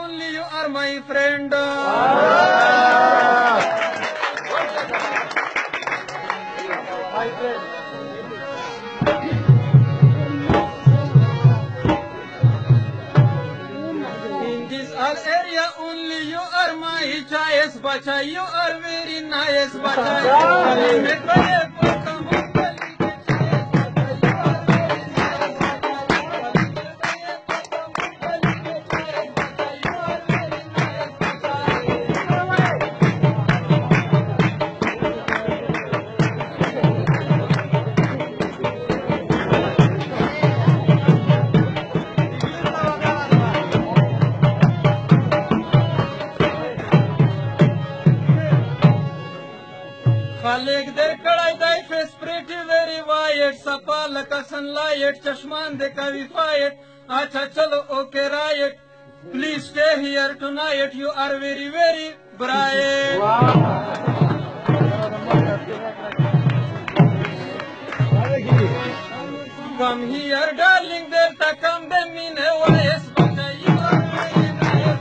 only you are my friend. My friend. In this all area only you are my choice, BACHAI. You are very nice, BACHAI. خالق دې کړی دی فیس پریټي ویری وایټ صفا لکه سنلایټ چشمان دې کوي فایټ اچھا چلو اوکے رایټ پلیز اسٹے ہیئر ٹونائٹ یو آر ویری ویری برائٹ کم ہیئر ڈارلنگ دیر تک کم دے مینے وائس BACHAI you are very nice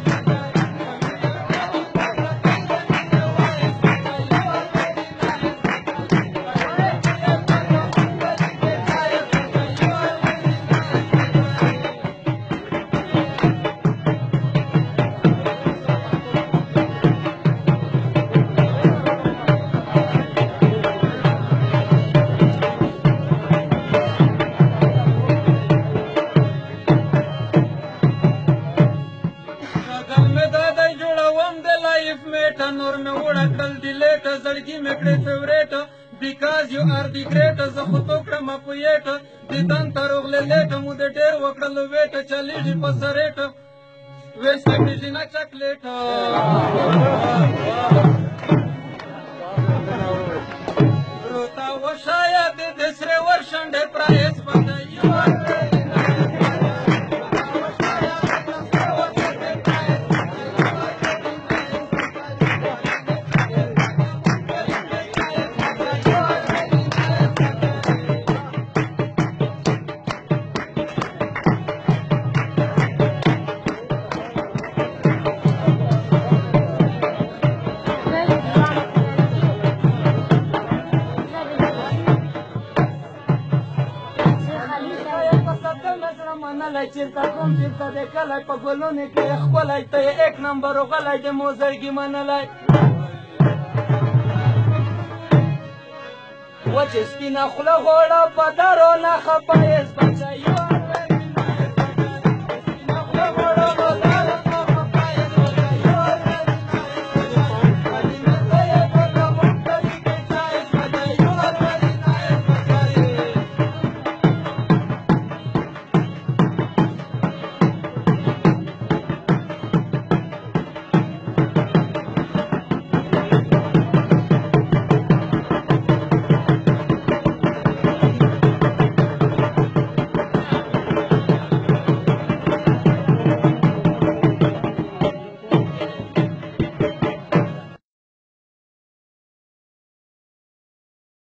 نور مې وړه کړل ډیلیټ زړګي مې کړې فیورېټ بیکاز یو آر دی ګریټ زه خو تو کړم اپویټ دیدن ته روغلې لیټ مو دې ډېر وکړل ویټ چلیږي په سریټ ویسټ کېږي نه چاکلیټ روتا وشایا دې د سرې ورشنډې پرایس BACHAI you are very چیرته کوم چیرته دې کلی په ګلونو کې ښکلی ته یې ایک نمبر غلی د مو زړګي منلی وچې سپینه خوله غوړه په درو نه خفه یې BACHAI